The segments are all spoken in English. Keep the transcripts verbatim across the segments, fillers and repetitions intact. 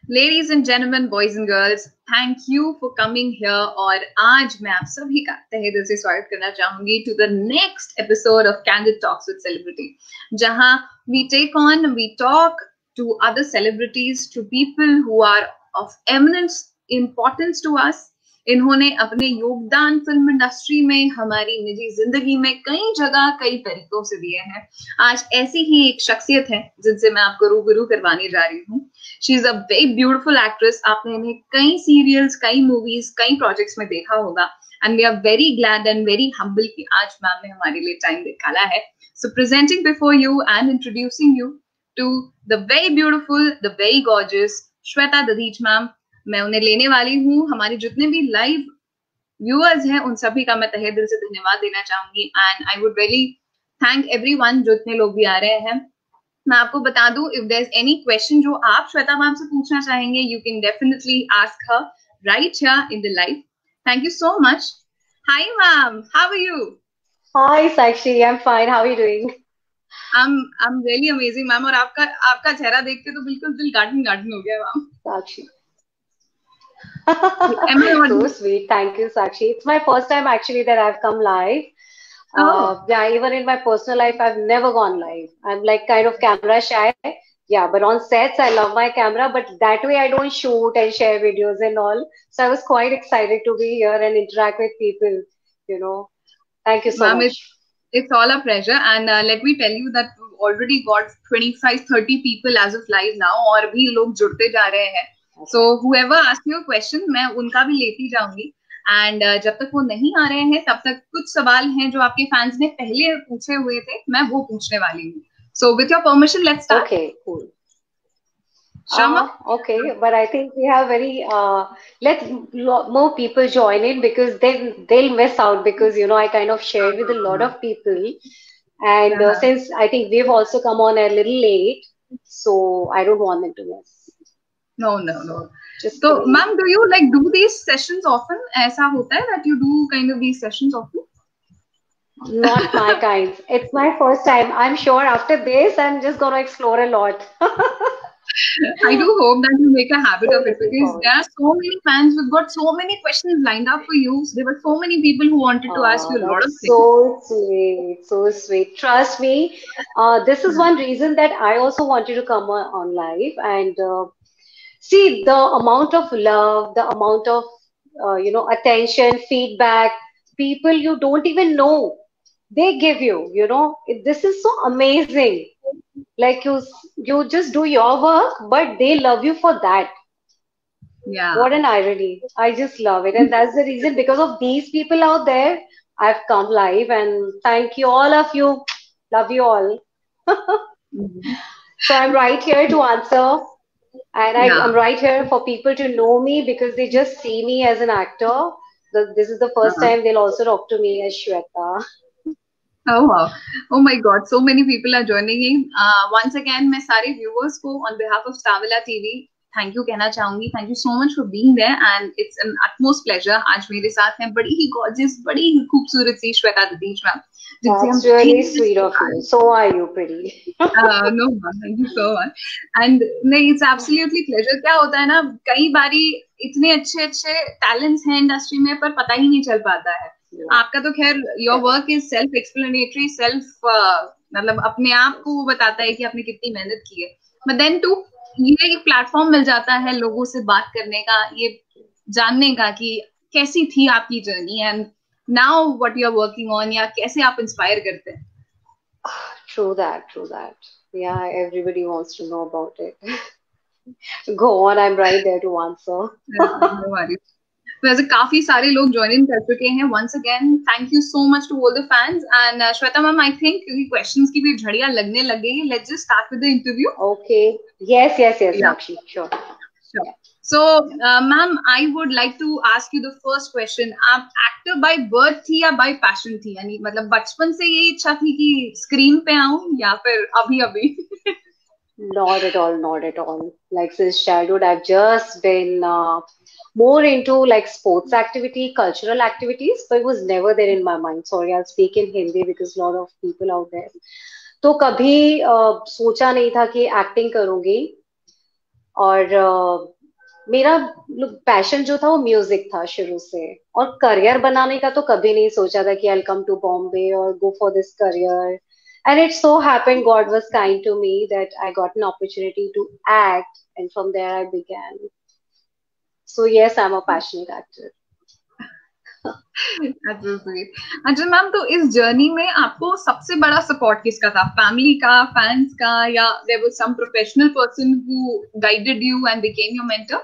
Ladies and gentlemen, boys and girls, thank you for coming here. और आज मैं आप सभी का तहे दिल से स्वागत करना चाहूंगी to the next episode of Candid Talks with Celebrity, जहां we take on, we talk to other celebrities, to people who are of eminent importance to us. इन्होंने अपने योगदान फिल्म इंडस्ट्री में, हमारी निजी जिंदगी में कई जगह कई तरीकों से दिए हैं. आज ऐसी ही एक शख्सियत है जिनसे मैं आपको रूबरू करवाने जा रही हूँ. She is a very beautiful actress. आपने इन्हें कई सीरियल्स, कई मूवीज, कई प्रोजेक्ट्स में देखा होगा. And we are very glad and very humble कि आज मैम ने हमारे लिए टाइम निकाला है. So presenting before you and introducing you to the very beautiful, the very gorgeous Shweta Dadhich ma'am. मैं उन्हें लेने वाली हूँ. हमारे जितने भी लाइव व्यूअर्स हैं उन सभी का मैं तहे दिल से धन्यवाद देना चाहूंगी. And I would really thank everyone, जो इतने लोग भी आ रहे हैं. मैं आपको बता दूं, if there is any question जो आप श्वेता मैम से पूछना चाहेंगे, you can definitely ask her right here in the live. Thank you so much. Hi ma'am, how are you? Hi Sakshi, I am fine. How are you doing? I am I am really amazing ma'am. और आपका आपका चेहरा देख के तो बिल्कुल दिल garden garden हो गया ma'am. Sakshi. So sweet. Thank you, Sakshi. It's my first time actually that I've come live. Oh. Uh, yeah, even in my personal life, I've never gone live. I'm like kind of camera shy. Yeah, but on sets, I love my camera. But that way, I don't shoot and share videos and all. So I was quite excited to be here and interact with people. You know, thank you so Ma'am, much. It's, it's all a pleasure. And uh, let me tell you that we've already got twenty-five, thirty people as of live now. और भी लोग जुड़ते जा रहे हैं. So whoever asks you a question, मैं उनका भी लेती जाऊंगी. एंड uh, जब तक वो नहीं आ रहे हैं तब तक कुछ सवाल हैं जो आपके फैंस ने पहले पूछे हुए थे, मैं वो पूछने वाली हूँ. So with your permission, let's start. Okay, cool. Shama? Uh, okay, but I think we have very uh, let's more people join in because then they'll miss out because you know I kind of shared with a lot of people, and uh, since I think we've also come on a little late, so I don't want them to miss. No, no, no. Just so, ma'am, do you like do these sessions often? ऐसा होता है that you do kind of these sessions often? Not my kind. It's my first time. I'm sure after this, I'm just gonna explore a lot. I do hope that you make a habit of it because there are so many fans. We've got so many questions lined up for you. So there were so many people who wanted to oh, ask you a lot of things. So sweet, so sweet. Trust me, uh, this is one reason that I also wanted to come on, on live and uh, see the amount of love, the amount of uh, you know attention, feedback. People you don't even know, they give you. You know, this is so amazing. Like you, you just do your work, but they love you for that. Yeah. What an irony. I just love it. And that's the reason, because of these people out there, I've come live and thank you, all of you. Love you all. Mm-hmm. So I'm right here to answer. And I, yeah. I'm right here for people to know me because they just see me as an actor. The, this is the first uh-huh. time they'll also talk to me as Shweta. Oh wow! Oh my God! So many people are joining in. Uh, once again, मैं सारे viewers को on behalf of Starvilla T V thank you कहना चाहूंगी. Thank you so much for being there, and it's an utmost pleasure. आज मेरे साथ हैं बड़ी ही gorgeous, बड़ी ही खूबसूरत सी Shweta Dadhich ma'am. That's really sweet of you. So are you pretty? uh, no, thank you so much. And नहीं, it's absolutely pleasure. क्या होता है ना, कई बारी इतने अच्छे अच्छे talents हैं इंडस्ट्री में पर पता ही नहीं चल पाता है. Yeah. आपका तो खैर your work is self explanatory, self मतलब अपने आप को वो बताता है कि आपने कितनी मेहनत की है. बट देन टू ये एक प्लेटफॉर्म मिल जाता है लोगों से बात करने का, ये जानने का कि कैसी थी आपकी journey and now what you are working on, या कैसे आप इंस्पायर करते हैं. True that, true that. Yeah, everybody wants to know about it. Go on, I'm right there to answer. No worries. वैसे काफी सारे लोग ज्वाइन इन कर चुके हैं. Once again thank you so much to all the fans. And Shweta ma'am, I think questions की भी झड़ियां लगने लग गई है. Let's just start with the interview. Okay. Yes yes yes Sakshi, sure. Sure. So ma'am, I would like to ask you the first question. आप actor by birth थी या बाय पैशन थी? यानी मतलब बचपन से ये इच्छा थी कि स्क्रीन पे आऊं या फिर अभी अभी? Not at all, not at all. Like since childhood, I've just been uh, more into like sports activity, cultural activities, but it was never there in my mind. Sorry, I'll speak in Hindi because a lot of people out there. तो कभी uh, सोचा नहीं था कि acting करूंगी. और uh, मेरा passion जो था वो म्यूजिक था शुरू से, और करियर बनाने का तो कभी नहीं सोचा था कि आई कम टू बॉम्बे और go for this career. And it so happened God was kind to me that I got an opportunity to act, and from there I began. So yes, I'm a passionate actor. That's so sweet. अच्छा ma'am, तो इस journey में आपको सबसे बड़ा support किसका था? Family का, फैंस का, या there was some professional person who guided you and became your mentor?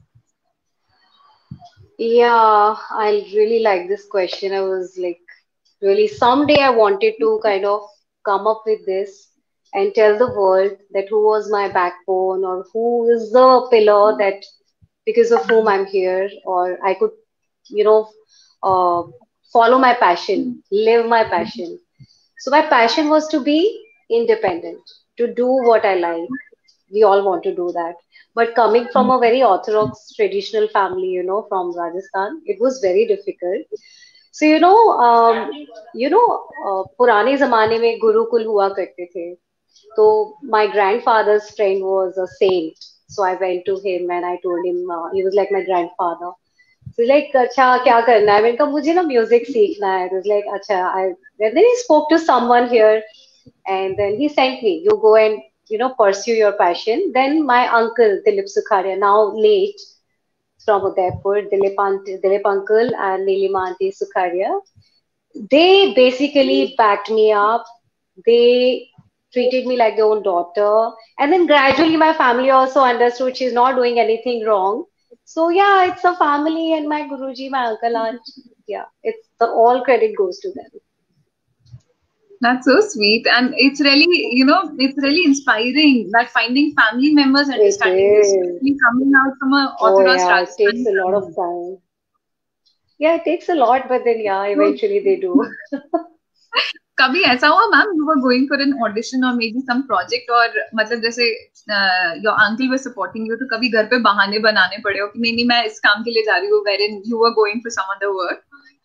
Yeah, I really like this question. I was like, really, someday I wanted to kind of come up with this and tell the world that who was my backbone, or who is the pillar that because of whom I'm here, or I could, you know, uh, follow my passion, live my passion. So my passion was to be independent, to do what I like. We all want to do that. But coming from a very orthodox traditional family, you know, from Rajasthan, it was very difficult. So you know, um, you know, uh, पुराने जमाने में गुरुकुल हुआ करते थे. So my grandfather's friend was a saint. So I went to him and I told him uh, he was like my grandfather. So he's like, अच्छा क्या करना है? मैंने कहा मुझे ना म्यूजिक सीखना है. He was like, अच्छा. I and then he spoke to someone here, and then he sent me. You go and you know pursue your passion. Then my uncle Dilip Sukharia, now late, from Udaipur, Dilip, auntie, Dilip uncle and Nilima auntie Sukharia, they basically backed me up. They treated me like their own daughter. And then gradually my family also understood she's not doing anything wrong. So yeah, it's a family, and my Guruji, my uncle, aunt. Yeah, it's the all credit goes to them. That's so sweet, and it's really, you know, it's really inspiring that finding family members It understanding you, is. especially coming out from a Oh orthodox yeah, it takes Rajasthani a lot of family. time. Yeah, it takes a lot, but then yeah, So, eventually they do. कभी ऐसा हुआ ma'am, you were going for an audition और maybe some project, और मतलब जैसे your uncle were supporting you, तो कभी घर पे बहाने बनाने पड़े हो कि नहीं नहीं मैं इस काम के लिए जा रही हूँ, wherein you were going for some other work?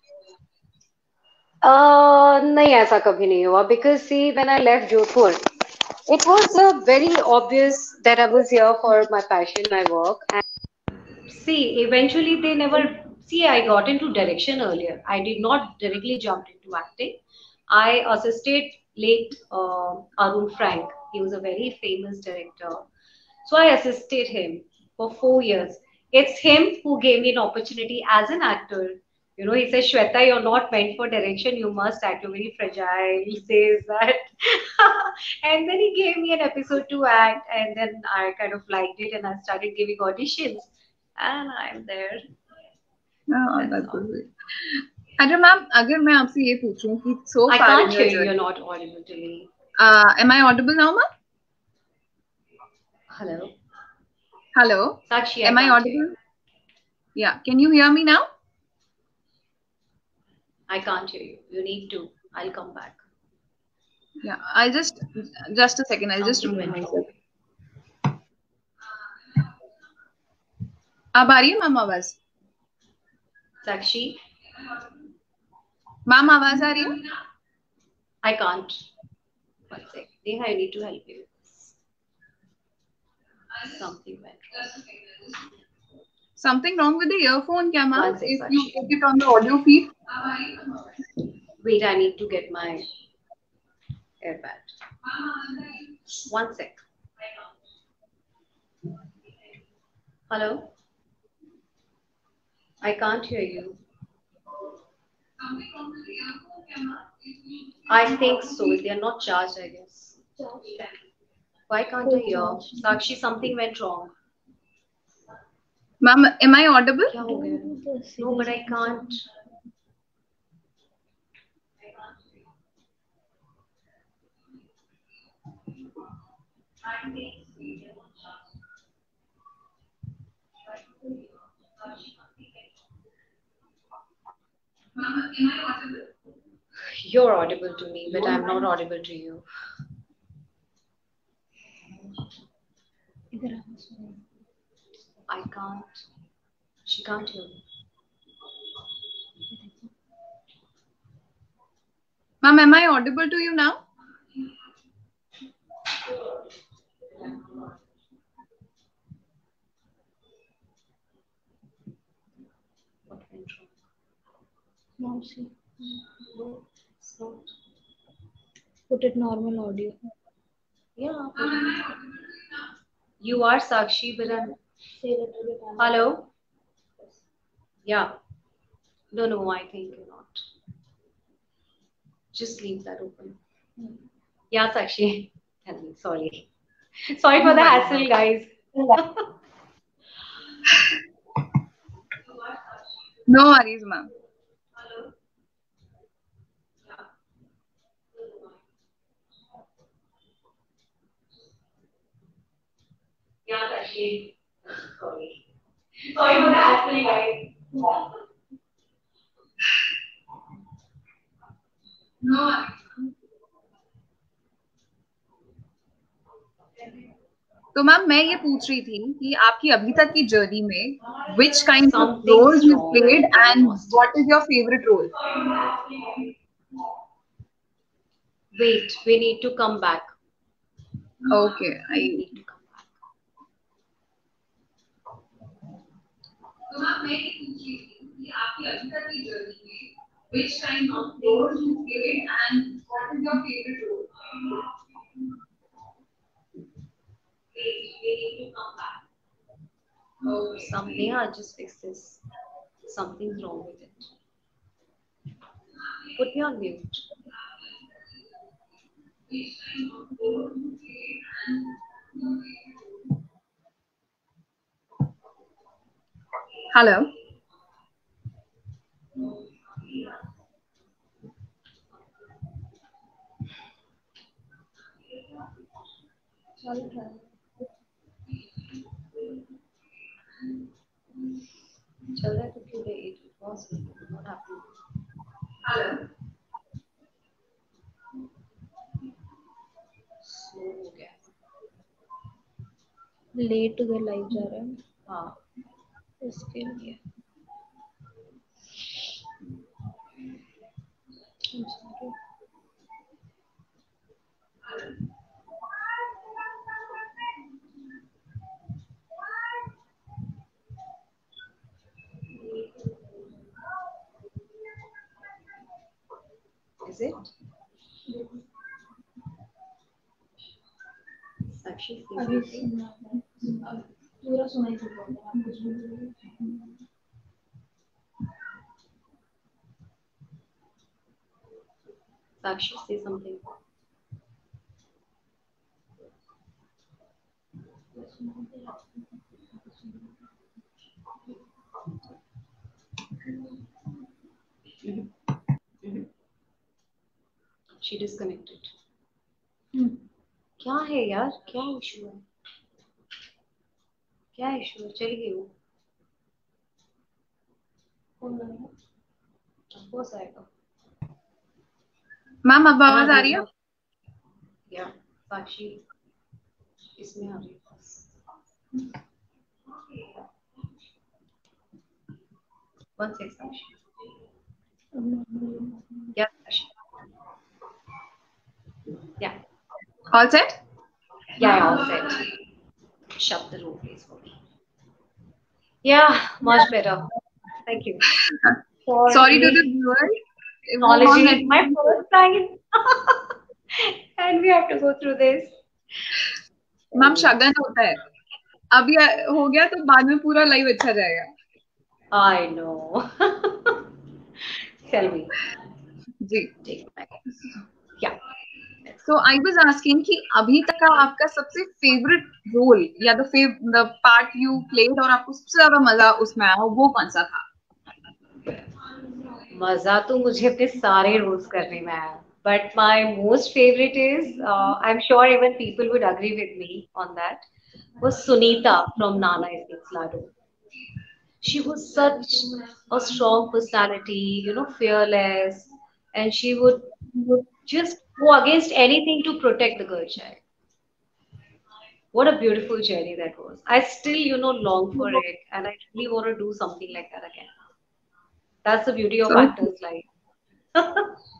Uh, नहीं ऐसा कभी नहीं हुआ, because see when I left Jodhpur, it was uh, very obvious that I was here for my passion, my work. And see, eventually they never see. I got into direction earlier. I did not directly jump into acting. I assisted late uh, Arun Frank. He was a very famous director. So I assisted him for four years. It's him who gave me an opportunity as an actor. You know, he says, Shweta, you're not meant for direction. You must act. You're very fragile. He says that. And then he gave me an episode to act. And then I kind of liked it and I started giving auditions. And I'm there. That's all. अच्छा ma'am, अगर मैं आपसे ये पूछूं कि so I far can't in hear your you. You're journey, not audible to me. uh, am I audible now, ma'am? Hello? Hello? Sakshi, I Am I can't hear you. audible? Yeah, can you hear me now? I can't hear you. You need to. I'll come back. Yeah, I'll just just a second. I'll just Something remove went myself. wrong. अब आ रही है ma'am आवाज? Sakshi, ma'am आवाज आ रही है? I can't. One sec. Neha, I need to help you. Something went wrong. Something wrong with the earphone, kya ma'am? One sec, If you Sakshi. take it on the audio feed. Wait, I need to get my AirPad. One sec. Hello? I can't hear you. I think so. They are not charged, I guess. Why can't I hear? Sakshi, something went wrong. Ma'am, am I audible? क्या हो गया? No, but I can't. You're audible to me, but I'm not audible to you. I can't. She can't hear me. Ma'am, am I audible to you now? Mousy. Put it normal audio. Yeah. You are Sakshi, but I'm. Say that to the camera. Hello? Yeah. No, no, I think you're not. Just leave that open. Hmm. Yeah, Sakshi. Tell me, sorry. Sorry for the hassle, guys. No worries, ma'am. Yeah, Sakshi. Sorry. Sorry for the hassle, guys. No. तो ma'am मैं ये पूछ रही थी कि आपकी अभी तक की जर्नी में which kind of Something's roles you wrong. played I'm and lost. what is your favorite role? Wait, we need to come back. Okay, I need to come back. तो मैम मैं ये पूछ रही थी कि आपकी अभी तक की जर्नी में which kind of roles you played and what is your favorite role? Wait, we need to come back. Okay. Something, I'll just fix this. Something's wrong with it. Put me on mute. Hello. I'll try. चल रहा है तो क्यों नहीं? It was what happened? Hello. Slow हो गया. Late to the live जा रहा है हाँ. इसके लिए. I'm sorry. Is it? Sakshi, अभी सुनना है. पूरा सुनाई दे रहा है. आप कुछ भी बोलो. Sakshi, say something. Mm-hmm. She disconnected. Hmm. क्या है यार? क्या इशू है? क्या इशू है? चली गई वो. कौन आया? बॉस आएगा. मैम अब आवाज आ रही है? या साक्षी इसमें आ रही है. One sec, Sakshi. Yeah, Sakshi. Yeah. All set? Yeah, all set. Shut the room, please, for me. Yeah, much better. Thank you. Sorry, Sorry to the viewers. Technology, my first time. And we have to go through this. Ma'am शगन होता है. अभी हो गया तो बाद में पूरा लाइव अच्छा जाएगा. I know. Tell me. Ji. Take my Yeah. So I was asking कि अभी तक का आपका सबसे फेवरेट रोल या the the part you played और आपको सबसे ज्यादा मजा उसमें आया वो कौन सा था? मजा तो मुझे अपने सारे रोल्स करने में आया. But my most favorite is, uh, I'm sure even people would agree with me on that, was Sunita from Nana Is Gets Lado. She was such a strong personality, you know, fearless, and she would, would just go against anything to protect the girl child. What a beautiful journey that was. I still, you know, long for it, and I really want to do something like that again. That's the beauty of So- actors' life.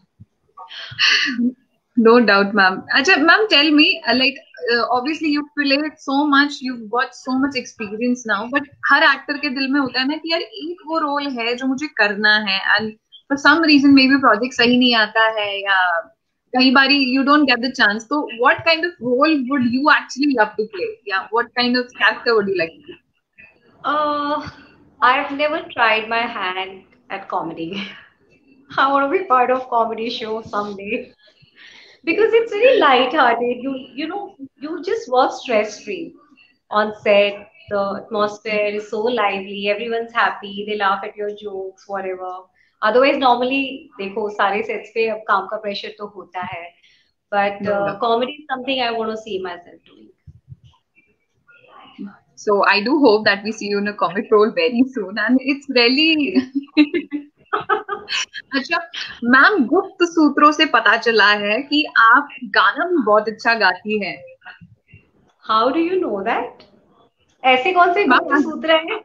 No doubt, ma'am. Acha, ma'am, tell me, uh, like, uh, obviously you've played so much, you've got so much experience now, but her actor के दिल में होता है ना कि यार एक वो role है जो मुझे करना है, and for some reason maybe project सही नहीं आता है या कई बारी you don't get the chance. So what kind of role would you actually love to play? Yeah, what kind of character would you like to play? Uh, I've never tried my hand at comedy. I want to be part of comedy show someday because it's very light-hearted. You you know you just work stress-free on set. The atmosphere is so lively. Everyone's happy. They laugh at your jokes, whatever. Otherwise, normally देखो सारे sets पे अब काम का pressure तो होता है. But No, uh, no. comedy is something I want to see myself doing. So I do hope that we see you in a comic role very soon, and it's really अच्छा ma'am गुप्त सूत्रों से पता चला है कि आप गाना भी बहुत अच्छा गाती हैं. How do you know that? ऐसे कौन से गुप्त मैम सूत्र हैं?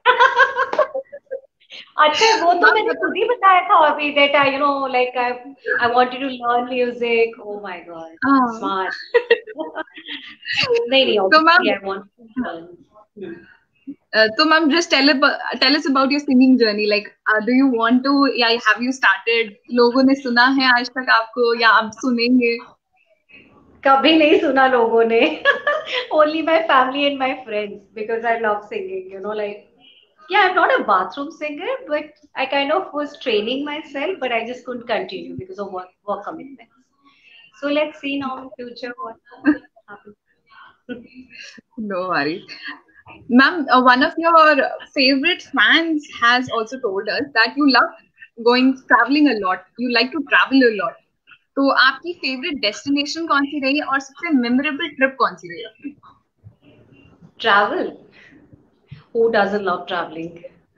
अच्छा वो तो मैम मैंने मतलब खुद ही बताया था अभी that I you know like I I wanted to learn music. Oh my God, हाँ smart. नहीं नहीं तो ma'am obviously I want to learn. Hmm. Uh, so ma'am, just tell ab- tell us about your singing journey. Like, uh, do you want to? या have you started? लोगों ने सुना है आज तक आपको या आप सुनेंगे? कभी नहीं सुना लोगों ने. Only my family and my friends because I love singing. You know, like yeah, I'm not a bathroom singer, but I kind of was training myself, but I just couldn't continue because of work work commitments. So let's see now in future what happens. No worries. Ma'am, uh, one of your favorite fans has also told us that you love going traveling a lot. You like to travel a lot. तो आपकी favorite destination कौन सी रही है और सबसे memorable trip कौन सी रही है? Travel. Who doesn't love traveling?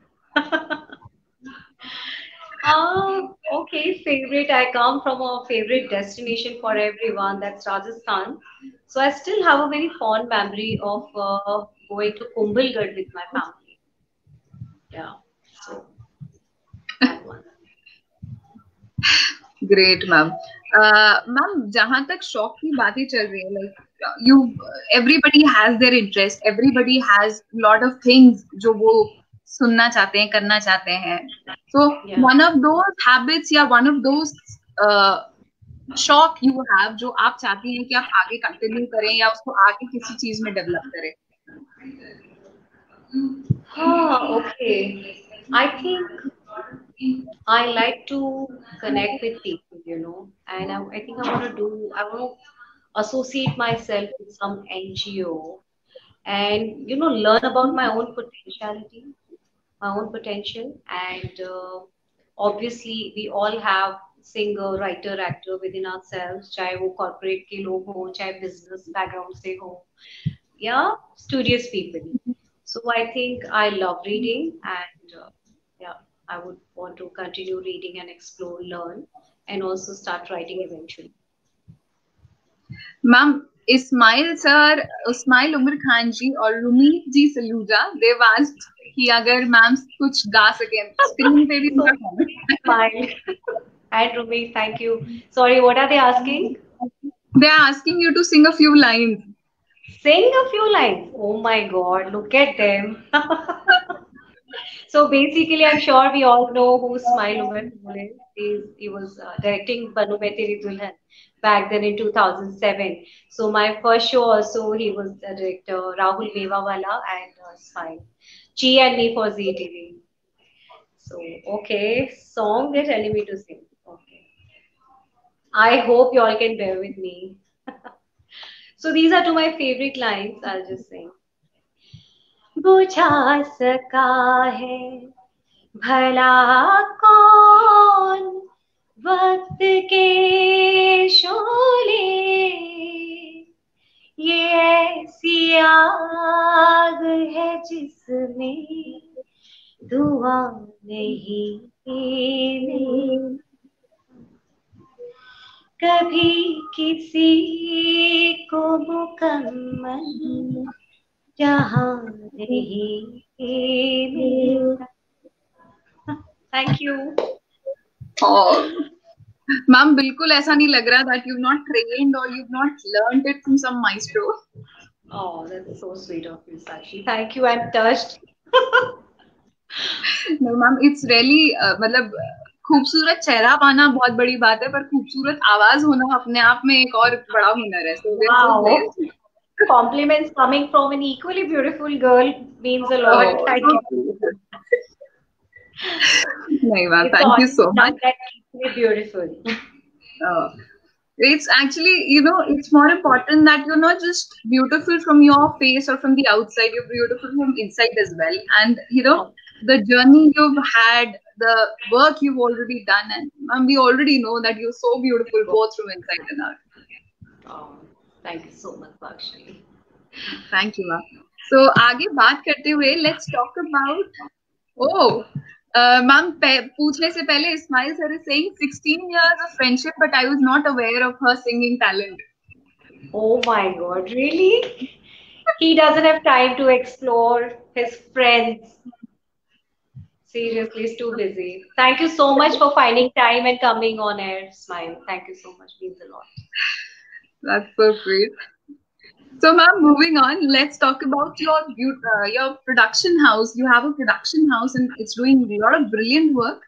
Uh, okay, favorite. I come from a favorite destination for everyone. That's Rajasthan. So I still have a very fond memory of uh, going to Kumbhalgarh with my family. Yeah. So that one. Great, ma'am. Uh, ma'am, जहाँ तक शौक की बातें चल रही है, like you, everybody has their interest. Everybody has lot of things जो वो सुनना चाहते हैं, करना चाहते हैं. So Yeah. one of those habits या one of those uh, शौक you have जो आप चाहती हैं कि आप आगे कंटिन्यू करें या उसको आगे किसी चीज में डेवलप करें. Ah, okay. I think I like to connect with people, you know, and I, I think I want to do, I want to associate myself with some N G O and, you know, learn about my own potentiality, my own potential. And uh, obviously, we all have singer, writer, actor within ourselves, चाहे वो corporate के लोग हो, चाहे business background से हो, yeah, studious people. So I think I love reading and uh, yeah, I would want to continue reading and explore, learn, and also start writing eventually. Ma'am Ismail sir, Ismail Umar Khan ji और रुमीत जी Saluja, they've asked कि अगर ma'am कुछ गा सकें, screen पे भी उनका comment. Smile. And Rumi, thank you. Sorry, what are they asking? They are asking you to sing a few lines. Sing a few lines. Oh my God, look at them. So basically, I'm sure we all know who Smile Umar Khan is. He's, he was uh, directing Banu Main Teri Dulhan back then in two thousand seven. So my first show also, he was the director, Rahul Mewawala and uh, Smile. Chi and me for Z T V. So, okay, song they're telling me to sing. Okay. I hope you all can bear with me. So these are two my favorite lines. I'll just sing. बुझा सका है भला कौन वक्त के शोले, ये ऐसी आग है जिसमें धुआं नहीं निकलता, कभी किसी को मुकम्मल जहां नहीं मिलता. Thank you. Oh, मैम बिल्कुल ऐसा नहीं लग रहा that you've not trained or you've not learned it from some maestro. Oh, that's so sweet of you, Sakshi. Thank you. I'm touched. No, ma'am it's really uh, मतलब खूबसूरत चेहरा पाना बहुत बड़ी बात है, पर खूबसूरत आवाज होना अपने आप में एक और बड़ा हुनर है. So we're so Wow. blessed. Compliments coming from an equally beautiful girl means a lot. Oh, I so can. sweet. नहीं ma'am, It's the thank you honest so love much. that keeps me beautiful. Uh, it's actually, you know, it's more important that you're not just beautiful from your face or from the outside, you're beautiful from inside as well. And, you know, the journey you've had, the work you've already done, and ma'am, we already know that you're so beautiful both from inside and out. Oh, thank you so much, Bakshi. Thank you, ma'am. So, आगे बात करते हुए, let's talk about, oh, uh, ma'am, pe- पूछने से पहले Ismail sir is saying sixteen years of friendship, but I was not aware of her singing talent. Oh my God, really? He doesn't have time to explore his friends. Seriously, he's too busy. Thank you so much for finding time and coming on air, Smile. Thank you so much. Means a lot. That's so great. So, ma'am, moving on, let's talk about your beau- uh, your production house. You have a production house, and it's doing a lot of brilliant work.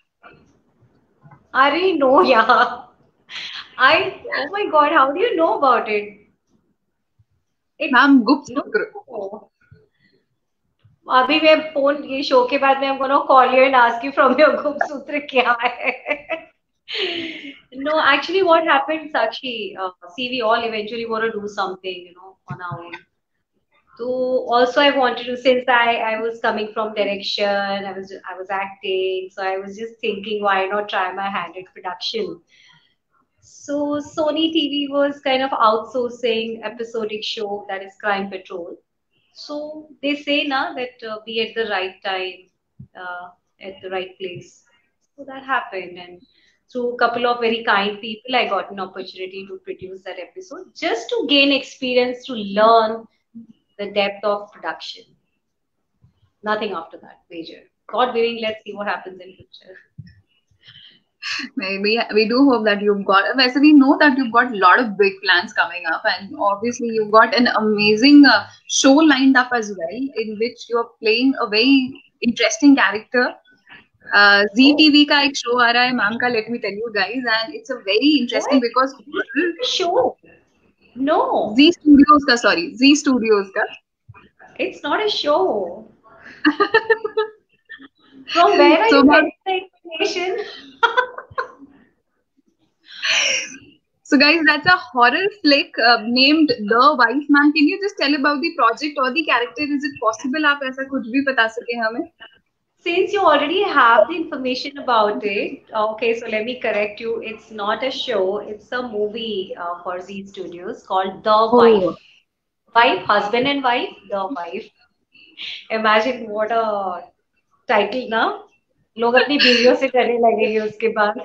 I didn't know, yeah. I, oh my God, how do you know about it? It, Ma'am, Gupt no. Sukru. अभी मैं phone ये show के बाद मैं I'm gonna call you and ask you from your गुप्त सूत्र क्या है. No, actually, what happened, Sakshi? Uh, see, we all eventually want to do something, you know, on our own. So also, I wanted to, since I I was coming from direction, I was I was acting, so I was just thinking, why not try my hand at production? So Sony T V was kind of outsourcing episodic show, that is Crime Patrol. So they say now that uh, be at the right time, uh, at the right place. So that happened, and through a couple of very kind people, I got an opportunity to produce that episode just to gain experience, to learn the depth of production. Nothing after that, major. God willing, let's see what happens in future. Maybe we do hope that you've got. Well, we know that you've got a lot of big plans coming up, and obviously you've got an amazing uh, show lined up as well, in which you're playing a very interesting character. Uh, Z T V का एक show आ रहा है ma'am का. Let me tell you guys, and it's a very interesting What? because Show? No, Z Studios का, sorry, Z Studios का. it's not a show. From where are So, you ma'am, getting the information? so guys, that's a horror flick uh, named The Wife. Ma'am, can you just tell about the project or the character? Is it possible आप ऐसा कुछ भी बता सके हमें? Since you already have the information about it, okay, so let me correct you. It's not a show, it's a movie uh, for Z Studios called The Wife. Oh, Wife, husband and wife, The Wife. Imagine what a title ना. लोग अपनी बीवियों से करने लगेंगे उसके बाद.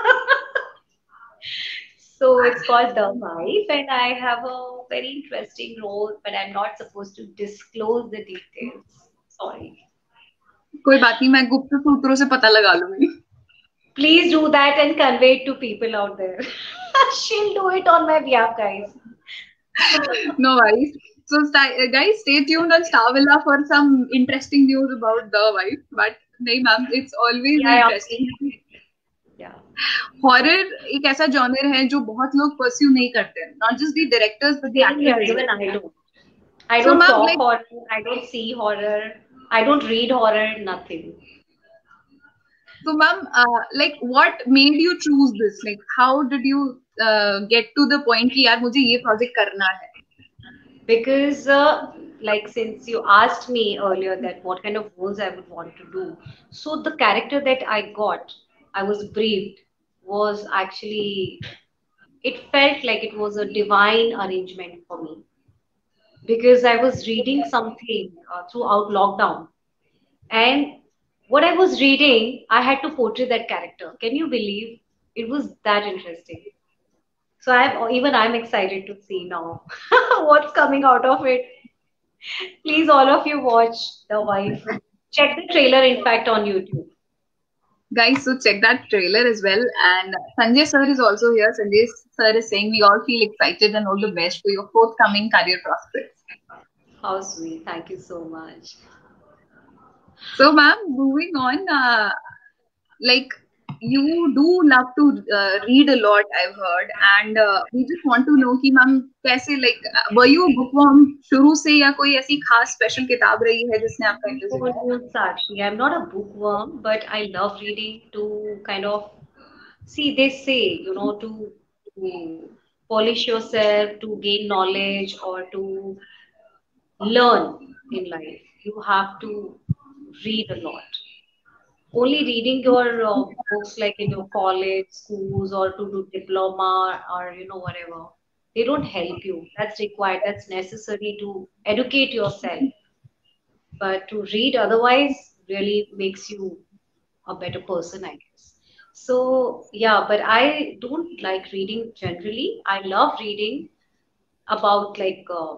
So it's called The Wife, and I have a very interesting role, but I'm not supposed to disclose the details. Sorry. कोई बात नहीं, मैं गुप्त सूत्रों से पता लगा लूंगी. Please do that and convey it to people out there. She'll do it on my behalf, guys. No worries. So, sti- guys, stay tuned on Star Villa for some interesting news about The Wife. But नहीं ma'am, it's always Yeah, yeah, interesting. yeah. Horror एक ऐसा genre है जो बहुत लोग pursue नहीं करते हैं. Not just the directors but the Same here, actors as even well. I don't. I So, don't ma'am, talk like, horror, I don't see horror, I don't read horror, nothing. so ma'am, uh, like, what made you choose this? Like, how did you uh, get to the point कि यार मुझे ये project करना है? Because, uh, like, since you asked me earlier that what kind of roles I would want to do, so the character that I got, I was briefed, was actually, it felt like it was a divine arrangement for me. Because I was reading something uh, throughout lockdown, and what I was reading, I had to portray that character. Can you believe? It was that interesting. So I'm even I'm excited to see now what's coming out of it. Please, all of you watch The Wife. Check the trailer, in fact, on YouTube. Guys, so check that trailer as well. And Sanjay sir is also here. Sanjay sir is saying we all feel excited and all the best for your forthcoming career prospects. How sweet. Thank you so much. So, ma'am, moving on, uh, like, you do love to uh, read a lot, I've heard, and uh, we just want to know कि ma'am कैसे, like uh, were you a bookworm शुरू से, या कोई ऐसी खास special किताब रही है जिसने आपका इंटरेस्ट Oh, दिलाया? no, Sakshi, I'm not a bookworm, but I love reading to kind of see, they say, you know, to, to polish yourself, to gain knowledge, or to learn in life. You have to read a lot. Only reading your uh, books like in your college, schools, or to do diploma, or you know whatever, they don't help you. That's required. That's necessary to educate yourself. But to read otherwise really makes you a better person, I guess. So yeah, but I don't like reading generally. I love reading about like uh,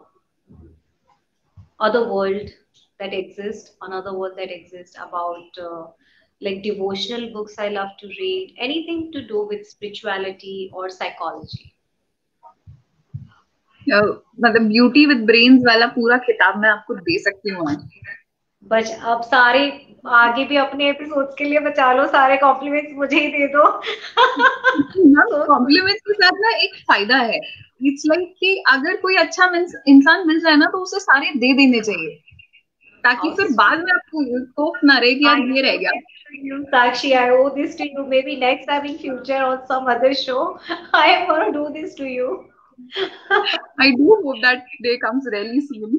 other world that exist, another world that exists, about uh, like devotional books. I love to read anything to do with spirituality or psychology. Uh, मतलब beauty with brains वाला पूरा किताब मैं आपको दे सकती हूँ आज। बच अब सारे आगे भी अपने एपिसोड्स के लिए बचा लो, सारे कॉम्प्लीमेंट्स मुझे ही दे दो। कॉम्प्लीमेंट्स के साथ ना एक फायदा है, इट्स लाइक कि अगर कोई अच्छा इंसान मिल जाए ना तो उसे सारे दे देने चाहिए, ताकि फिर बाद में आपको खौफ ना रहे कि यार ये रह गया। You, Sakshi, I owe this to you. Maybe next time in future on some other show, I am gonna do this to you. I do hope that day comes really soon.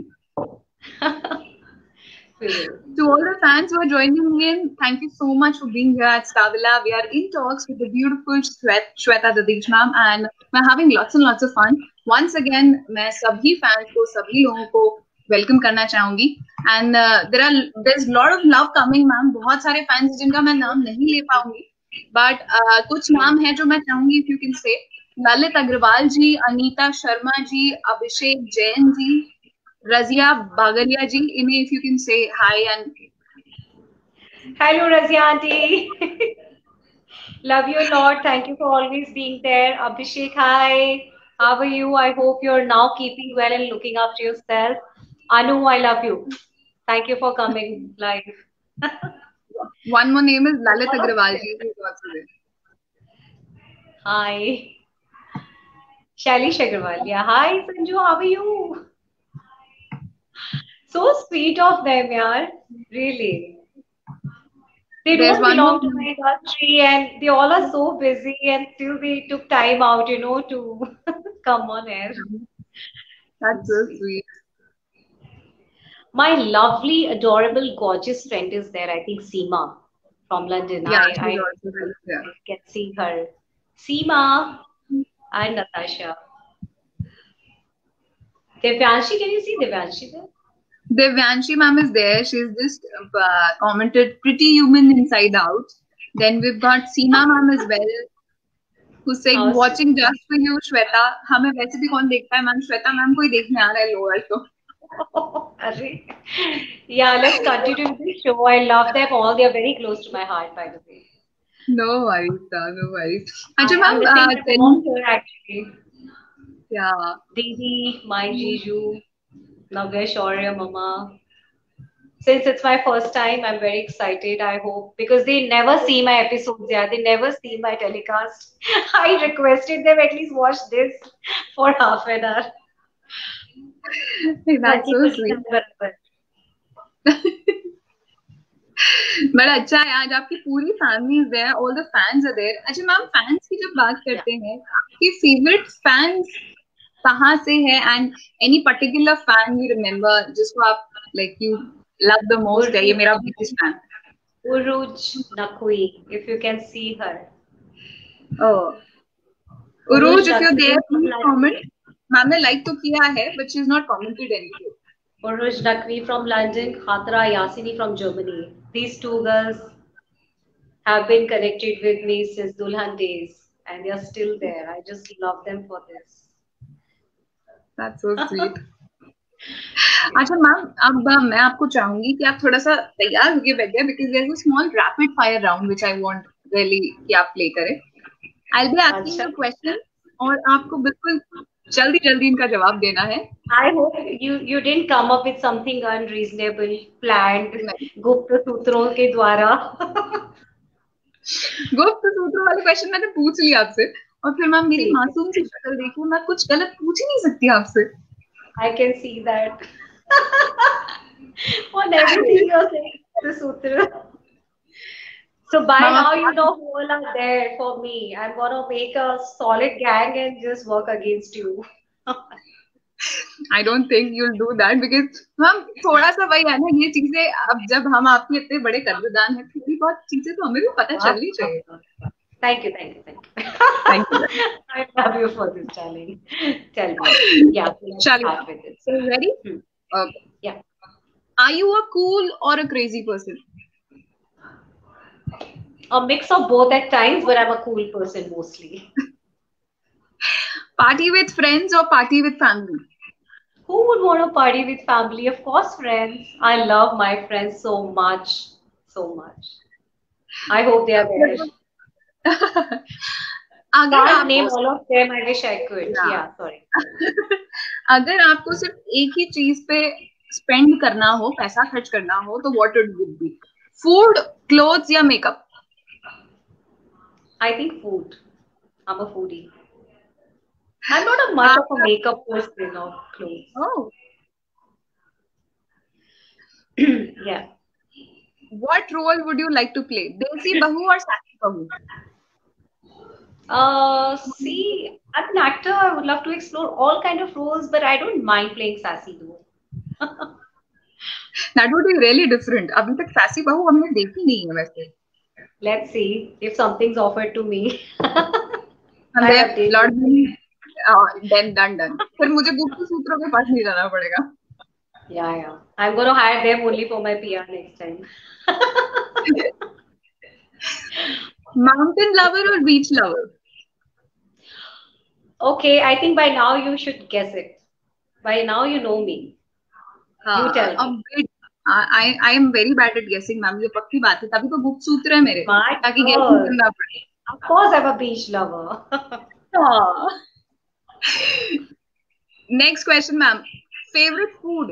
To all the fans who are joining in, thank you so much for being here at Star Villa. We are in talks with the beautiful Shweta, Shweta Dadish ma'am, and we're having lots and lots of fun. Once again, मैं सभी fans को, सभी लोगों को welcome करना चाहूंगी. And uh, there are there's lot of love coming, ma'am. बहुत सारे fans जिनका मैं नाम नहीं ले पाऊंगी, but uh, कुछ नाम है जो मैं चाहूंगी if you can say. Lalit Agarwal ji, Anita Sharma ji, Abhishek Jain ji, Razia Bagalia ji, Ine, if you can say hi and hello, Razia auntie. Love you a lot. Thank you for always being there. Abhishek, hi. How are you? I hope you're now keeping well and looking after yourself. Anu, I love you. Thank you for coming live. One more name is Lalit Agrawal ji. Hi. Shailesh Agrawal. Yeah. Hi, Sanju. How are you? So sweet of them, yaar. Really. They There's don't belong to my industry and they all are so busy and still they took time out, you know, to come on air. That's so sweet. My lovely, adorable, gorgeous friend is there. I think Seema from London. Yeah, I, I, yeah. I can see her. Seema and Natasha. Devyanshi, can you see Devyanshi there? Devyanshi ma'am is there. She's just uh, commented pretty human inside out. Then we've got Seema ma'am as well, who's saying awesome. Watching just for you, Shweta. हमें वैसे भी कौन देखता है ma'am? Shweta ma'am को ही देखने आ रहा है लोअर तो. Yeah, let's continue with the show. I love them all. They are very close to my heart, by the way. No worries, sir. No worries. अच्छा ma'am, uh, then, actually. Yeah. Didi, my Jiju. Navya, Shaurya, Mama. Since it's my first time, I'm very excited. I hope because they never see my episodes. Yeah, they never see my telecast. I requested them at least watch this for half an hour. That's so sweet. बड़ा अच्छा है आज आपकी पूरी family is there, all the fans are there. अच्छा ma'am fans की जब बात करते हैं, आपकी फेवरेट फैंस कहाँ से है and any particular fan you remember जिसको आप like you love the most है, ये मेरा biggest fan. Uruj Nakui, if you can see her. Oh, Uruj, if you're there, please comment. Ma'am ने like तो किया है, but she's not commented anything. Uruj Nakui from London, Khatra Yasini from Germany. These two girls have been connected with me since Dulhan days, and they are still there. I just love them for this. That's so sweet. अच्छा ma'am, अब मैं आपको चाहूंगी कि आप थोड़ा सा तैयार होके बैठ जाए because there's a small rapid fire round which I want really कि आप play करें. I'll be asking you questions और आपको बिल्कुल जल्दी जल्दी इनका जवाब देना है. I hope you you didn't come up with something unreasonable, planned, गुप्त सूत्रों के द्वारा. गुप्त सूत्र वाले क्वेश्चन मैंने पूछ लिया आपसे, और फिर मैम मेरी ठीक है. मासूम सी शक्ल देखी, मैं कुछ गलत पूछ ही नहीं सकती आपसे. I can see that. On everything you're saying, the sutra. So by ma'am now आप you know who all are there for me. I'm gonna make a solid gang and just work against you. I don't think you'll do that, because ma'am थोड़ा सा वही है ना, ये चीजें अब जब हम आपके इतने बड़े कदरदान हैं, थोड़ी बहुत चीजें तो हमें भी पता चलनी चाहिए. Thank you, thank you, thank you. Thank you. I love you for this challenge. Tell me. Yeah, let's Chalo. start with it. So ready? Hmm. Okay. Yeah. Are you a cool or a crazy person? A mix of both at times, but I'm a cool person mostly. Party with friends or party with family? Who would want to party with family? Of course, friends. I love my friends so much. So much. I hope they are there. अगर Can't name आपको all of them. I wish I could. Yeah. Yeah, sorry. अगर आपको सिर्फ एक ही चीज पे spend करना हो, पैसा खर्च करना हो, तो what it would be? Food, clothes या makeup? I think food. I'm a foodie. I'm not a much of a makeup person or clothes. Oh. Yeah. What role would you like to play? Desi bahu or sassy bahu? Uh, see, as an actor, I would love to explore all kind of roles, but I don't mind playing sassy though. That would be really different. अभी तक sassy bahu हमने देखी नहीं है वैसे. Let's see if something's offered to me. And I'll then update Lord you. uh, then done done. फिर मुझे गुप्त सूत्रों के पास नहीं जाना पड़ेगा. Yeah, yeah. I'm gonna hire them only for my P R next time. Mountain lover or beach lover? Okay, I think by now you should guess it. By now you know me. You tell me. अब bit- I I am very bad at guessing, ma'am. ये पक्की बात है. तभी तो गुप्त सूत्र है मेरे, My ताकि God. guessing करना पड़े. Of course, I'm a beach lover. हाँ. Next question, ma'am. Favorite food?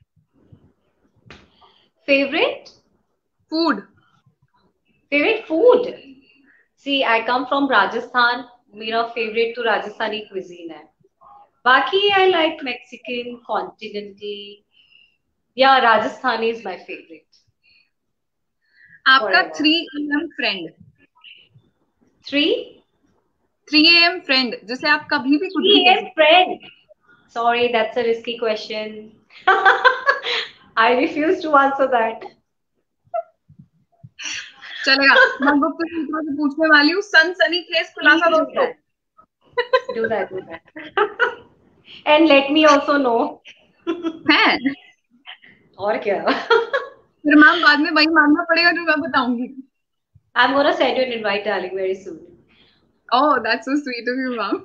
Favorite? Food. Favorite food? See, I come from Rajasthan. मेरा favorite तो Rajasthani cuisine है. बाकी I like Mexican, continental. Yeah, Rajasthani is my favorite. आपका Forever. three a m friend. Three? three a m friend जिसे आप कभी भी कुछ भी three कह a m friend. Sorry, that's a risky question. I refuse to answer that. चलेगा. मैं गुप्त सूत्रों से पूछने वाली हूँ. सनसनीखेज खुलासा Please do दोस्तों. that. Do that, do that. And let me also know. है. और क्या? फिर मैम बाद में वही मानना पड़ेगा जो मैं बताऊंगी. I'm gonna send you an invite, darling, very soon. Oh, that's so sweet of you, ma'am.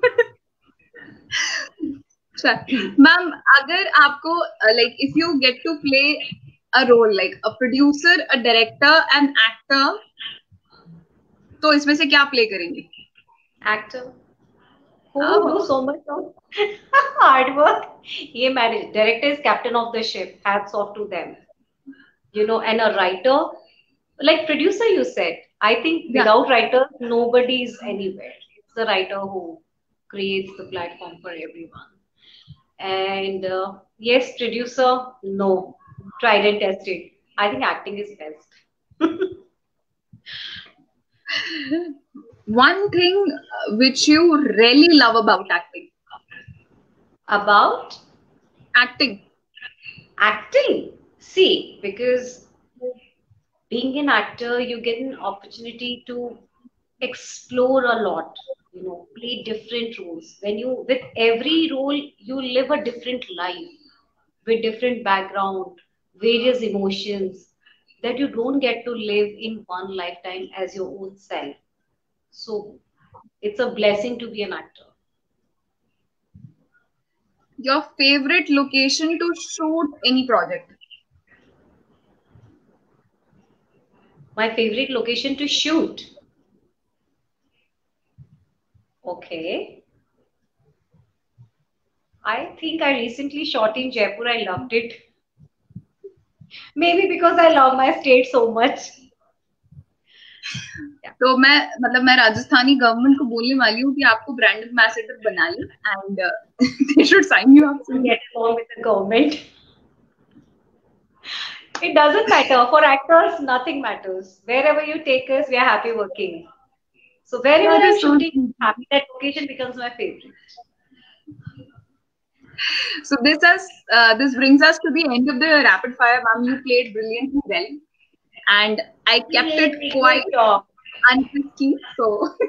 Ma'am, अगर आपको like if you get to play a role like a producer, a director, an actor, तो इसमें से क्या play करेंगे? Actor. Who Oh. do so much of hard work? ये manage. Director is captain of the ship. Hats off to them. You know, and a writer, like producer, you said. I think Yeah. without writers, nobody is anywhere. It's the writer who creates the platform for everyone. And uh, yes, producer, no. Tried and tested. I think acting is best. One thing which you really love about acting. About Acting. acting. See, because being an actor, you get an opportunity to explore a lot, you know, play different roles. When you, with every role, you live a different life with different background, various emotions that you don't get to live in one lifetime as your own self. So it's a blessing to be an actor. Your favorite location to shoot any project? My favorite location to shoot. Okay. I think I recently shot in Jaipur. I loved it. Maybe because I love my state so much. तो मैं मतलब मैं Rajasthani government को बोलने वाली हूँ कि आपको ब्रांड एम्बेसडर बना ली and they should sign you up Get along with the government. It doesn't matter. For actors, nothing matters. Wherever you take us, we are happy working. So wherever That I'm is so shooting, sweet. happy that location becomes my favorite. So this is uh, this brings us to the end of the rapid fire, ma'am. You played brilliantly well, and I kept it Really quite good job. unrisky. So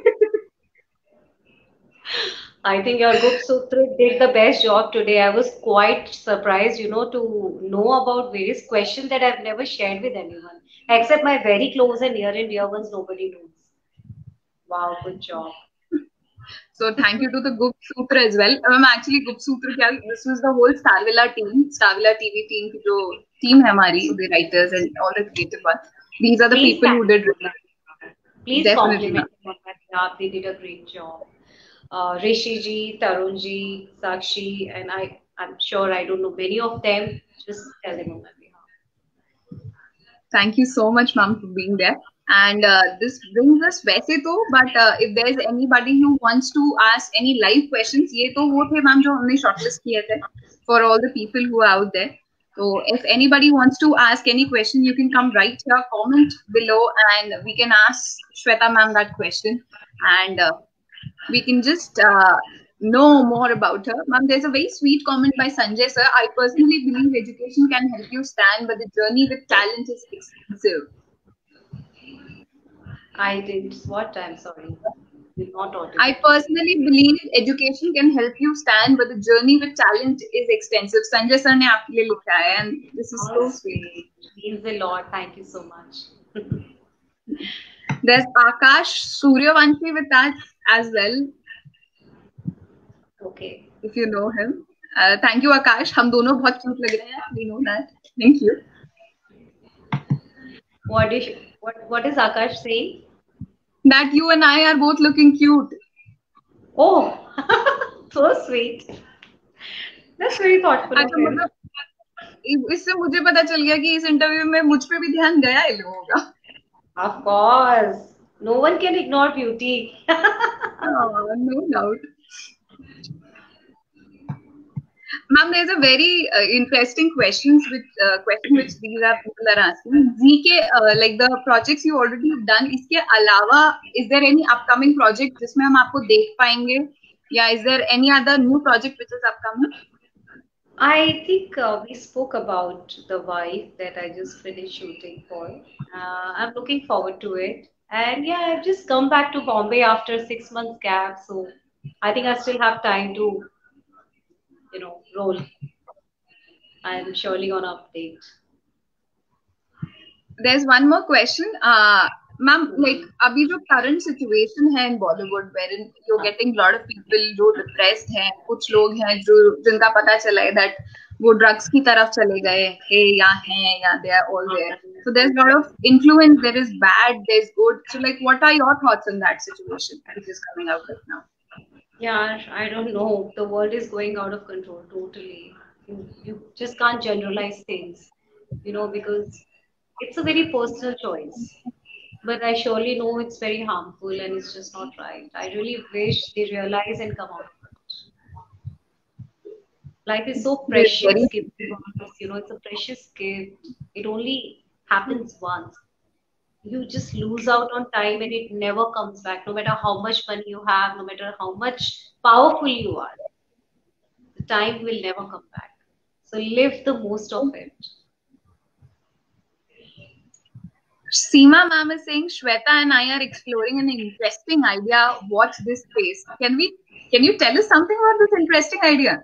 I think your Gup Sutra did the best job today. I was quite surprised, you know, to know about various questions that I've never shared with anyone, except my very close and near and dear ones. Nobody knows. Wow, good job. so thank you to the Gup Sutra as well. Um, actually Gup Sutra क्या this was the whole Starvilla team, Starvilla T V team की जो team है हमारी, the writers and all the creative ones. These are the Please people who thank did them. Please definitely. compliment them on my behalf. They did a great job. Uh, Rishi ji, Tarun ji, Sakshi, and I, I'm sure I don't know many of them. Just tell them on my behalf. Thank you so much, ma'am, for being there. And uh, this brings us वैसे तो, but uh, if there is anybody who wants to ask any live questions, ये तो वो थे ma'am जो हमने shortlist किए थे for all the people who are out there. So if anybody wants to ask any question, you can come right here, comment below, and we can ask Shweta ma'am that question, and uh, we can just uh, know more about her. Ma'am, there's a very sweet comment by Sanjay sir. I personally believe education can help you stand, but the journey with talent is expensive. I did what? I'm sorry. You're not audible. I personally believe education can help you stand, but the journey with talent is expensive. Sanjay sir ने आपके लिए लिखा है, and this is so Oh, sweet. sweet. Means a lot. Thank you so much. There's Akash Suryavanshi with us as well, Okay. if you know him. Uh, thank you, Akash. हम दोनों बहुत cute लग रहे हैं. We know that. Thank you. What is what what is Akash saying? That you and I are both looking cute. Oh, so sweet. That's very thoughtful of अच्छा him. मतलब इससे मुझे पता चल गया कि इस इंटरव्यू में मुझ पे भी ध्यान गया इन लोगों का. Of course. No one can ignore beauty. Oh, no doubt. Ma'am, there's a very uh, interesting questions which uh, question which these are people are asking. Z के uh, like the projects you already have done, इसके अलावा is there any upcoming project जिसमें हम आपको देख पाएंगे? या is there any other new project which is upcoming? I think uh, we spoke about the wife that I just finished shooting for. Uh, I'm looking forward to it. And yeah, I've just come back to Bombay after six months gap, so I think I still have time to, you know, roll. I'm surely gonna update. There's one more question. Uh, ma'am, like अभी जो current situation है in Bollywood, wherein you're getting a lot of people जो depressed हैं, कुछ लोग हैं जो जिनका पता चला है that वो drugs की तरफ चले गए हैं या हैं या they are all there. So there's a lot of influence. There is bad, there's good. So like, what are your thoughts on that situation which is coming out right now? Yeah, I don't know. The world is going out of control totally. You, you just can't generalize things, you know, because it's a very personal choice. But I surely know it's very harmful and it's just not right. I really wish they realize and come out of it. Life is so precious, gift to us, you know, it's a precious gift. It only happens once. You just lose out on time and it never comes back, no matter how much money you have, no matter how much powerful you are. The time will never come back. So live the most of it. Seema ma'am is saying Shweta and I are exploring an interesting idea. Watch this space. Can we? Can you tell us something about this interesting idea?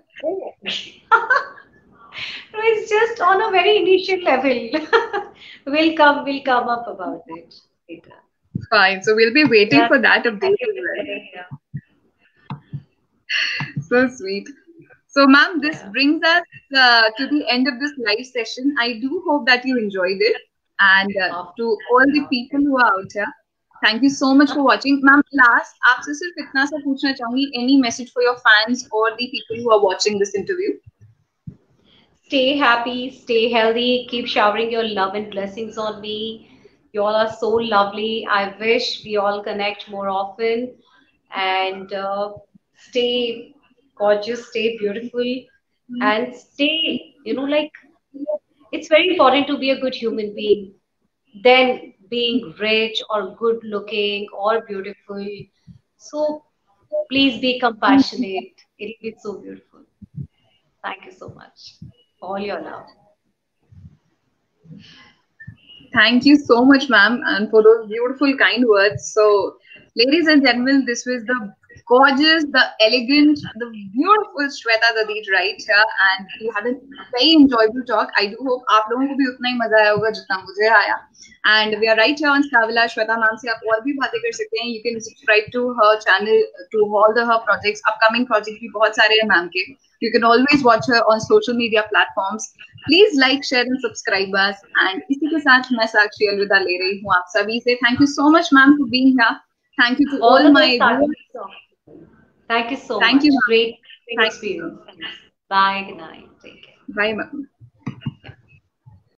No, it's just on a very initial level. we'll come. We'll come up about it later. Fine. So we'll be waiting Yeah. for that update Thank as you for well. sharing, yeah. So sweet. So, ma'am, this Yeah. brings us uh, to the end of this live session. I do hope that you enjoyed it. And uh, Of to all the people who are out here, thank you so much for watching. Ma'am, last, आपसे सिर्फ इतना सा पूछना चाहूंगी, any message for your fans or the people who are watching this interview? Stay happy, stay healthy, keep showering your love and blessings on me. You all are so lovely. I wish we all connect more often and uh, stay gorgeous, stay beautiful, and stay, you know, like it's very important to be a good human being than being rich or good looking or beautiful. So please be compassionate. It is so beautiful. Thank you so much for all your love. Thank you so much, ma'am, and for those beautiful, kind words. So, ladies and gentlemen, this was the gorgeous, the elegant, the beautiful Shweta Dadeet right here, and we had a very enjoyable talk. I do hope आप लोगों को भी उतना ही मजा आया होगा जितना मुझे आया. And we are right here on Skavila. Shweta ma'am से आप और भी बातें कर सकते हैं. You can subscribe to her channel, to all the her projects. Upcoming projects भी बहुत सारे हैं ma'am के. You can always watch her on social media platforms. Please like, share and subscribe us. And इसी के साथ मैं साक्षी अलविदा ले रही हूँ आप सभी से. Thank you so much, ma'am, for being here. Thank you to all, all my viewers. Thank you so Thank much. You, great, great experience. Thanks. Bye. Good night. Take care. Bye, ma'am.